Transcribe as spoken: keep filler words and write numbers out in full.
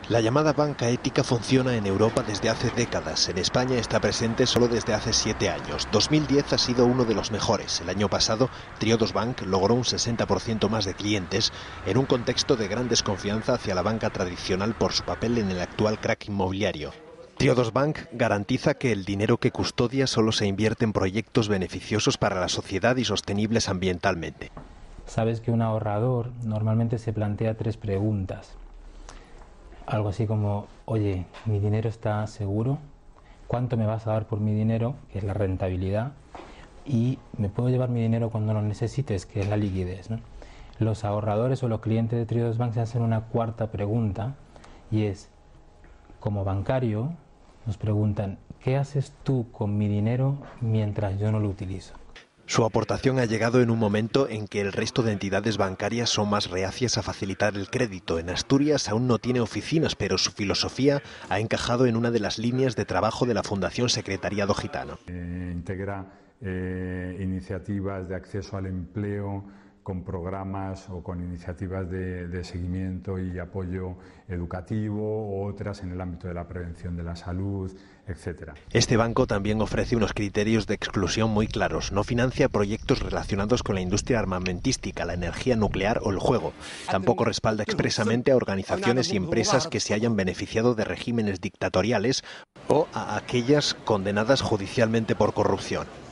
La llamada banca ética funciona en Europa desde hace décadas. En España está presente solo desde hace siete años. dos mil diez ha sido uno de los mejores. El año pasado, Triodos Bank logró un sesenta por ciento más de clientes en un contexto de gran desconfianza hacia la banca tradicional por su papel en el actual crack inmobiliario. Triodos Bank garantiza que el dinero que custodia solo se invierte en proyectos beneficiosos para la sociedad y sostenibles ambientalmente. Sabes que un ahorrador normalmente se plantea tres preguntas. Algo así como, oye, ¿mi dinero está seguro? ¿Cuánto me vas a dar por mi dinero? Que es la rentabilidad. Y ¿me puedo llevar mi dinero cuando lo necesites? Que es la liquidez, ¿no? Los ahorradores o los clientes de Triodos Bank se hacen una cuarta pregunta y es, como bancario, nos preguntan, ¿qué haces tú con mi dinero mientras yo no lo utilizo? Su aportación ha llegado en un momento en que el resto de entidades bancarias son más reacias a facilitar el crédito. En Asturias aún no tiene oficinas, pero su filosofía ha encajado en una de las líneas de trabajo de la Fundación Secretariado Gitano. Eh, integra eh, iniciativas de acceso al empleo con programas o con iniciativas de, de seguimiento y apoyo educativo, otras en el ámbito de la prevención de la salud, etcétera. Este banco también ofrece unos criterios de exclusión muy claros. No financia proyectos relacionados con la industria armamentística, la energía nuclear o el juego. Tampoco respalda expresamente a organizaciones y empresas que se hayan beneficiado de regímenes dictatoriales o a aquellas condenadas judicialmente por corrupción.